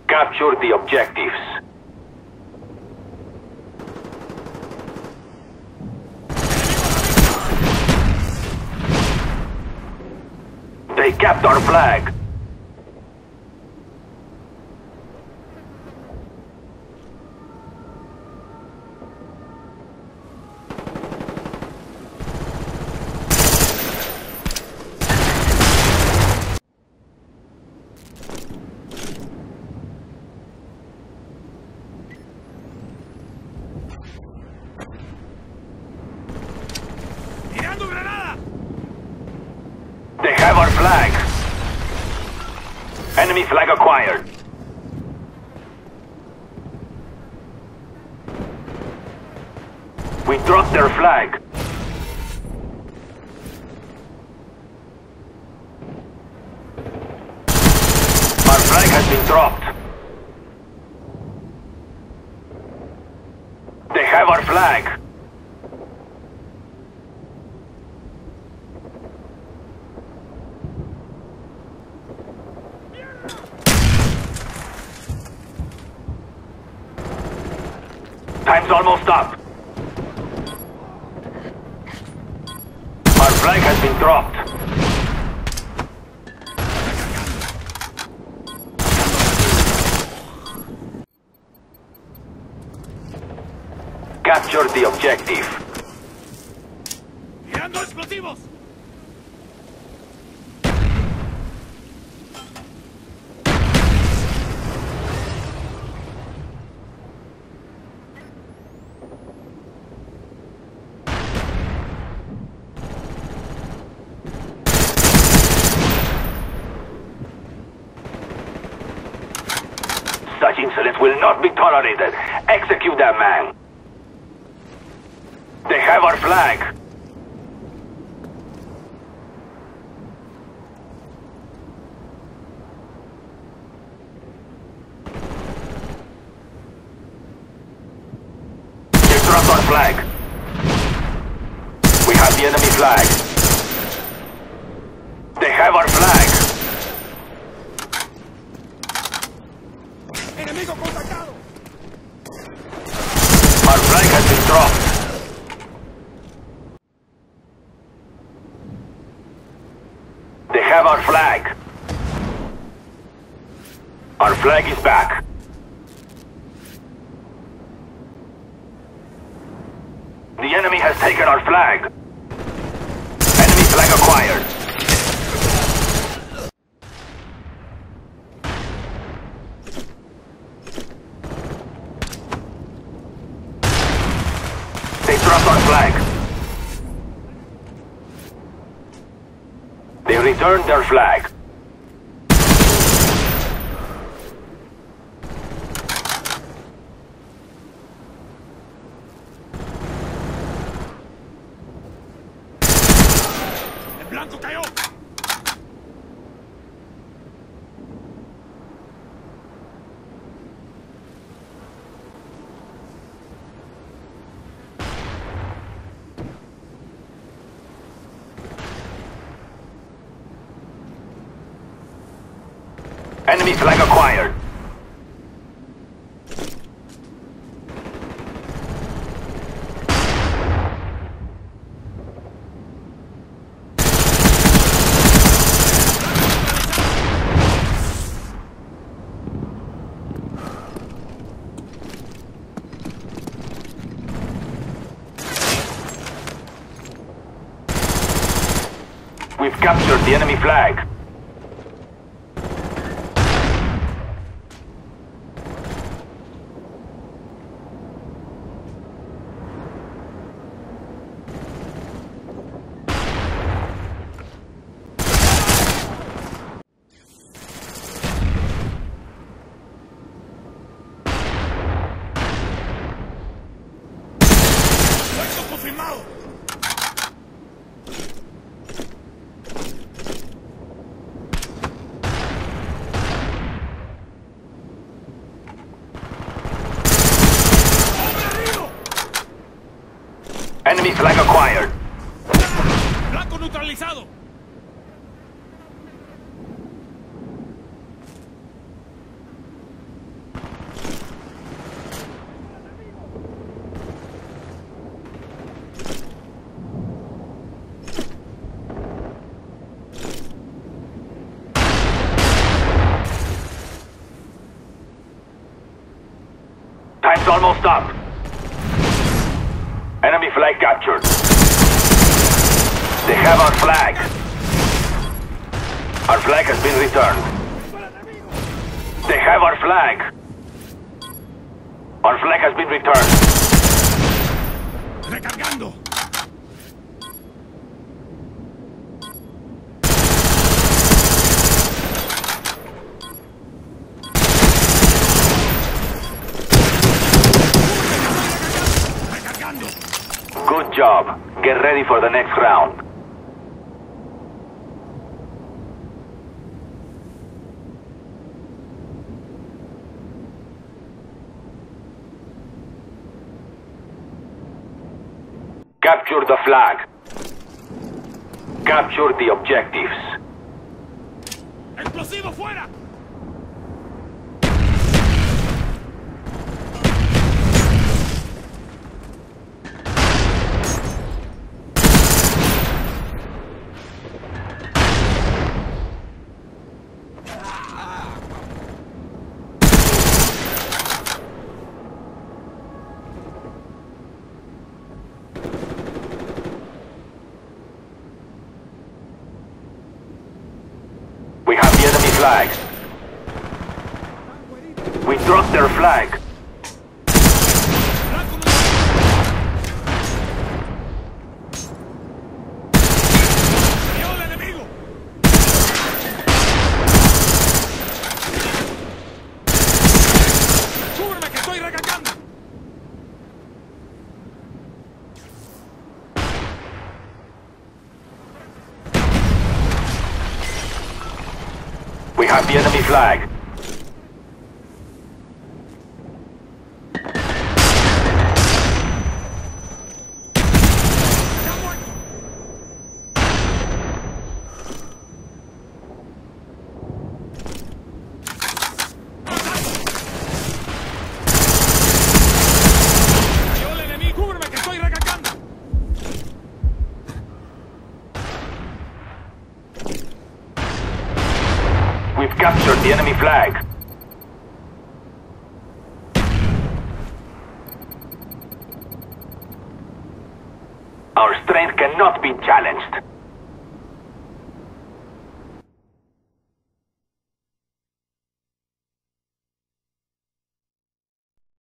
Capture the objectives. They capped our flag. They have our flag. Enemy flag acquired. We dropped their flag. Our flag has been dropped. They have our flag. Time's almost up. Our flag has been dropped. Capture the objective. ¡Tirando explosivos! Such insolence will not be tolerated. Execute that man. They have our flag. They dropped our flag. We have the enemy flag. They have our flag. ¡Enemigo contactado! Our flag has been dropped. They have our flag. Our flag is back. The enemy has taken our flag. Enemy flag acquired. They dropped our flag. They returned their flag. ¡El blanco cayó! Enemy flag acquired. We've captured the enemy flag. ¡Puesto confirmado! Enemy flag acquired. ¡Blanco neutralizado! stop. Enemy flag captured. They have our flag. Our flag has been returned. They have our flag. Our flag has been returned. Recargando. Good job. Get ready for the next round. Capture the flag. Capture the objectives. ¡Explosivo fuera! We have the enemy flag. We dropped their flag. ¡Cayó el enemigo! ¡Cúbreme que estoy recargando! We have the enemy flag. ¡Cayó el enemigo! ¡Cúbreme que estoy recargando! We've captured the enemy flag. Our strength cannot be challenged.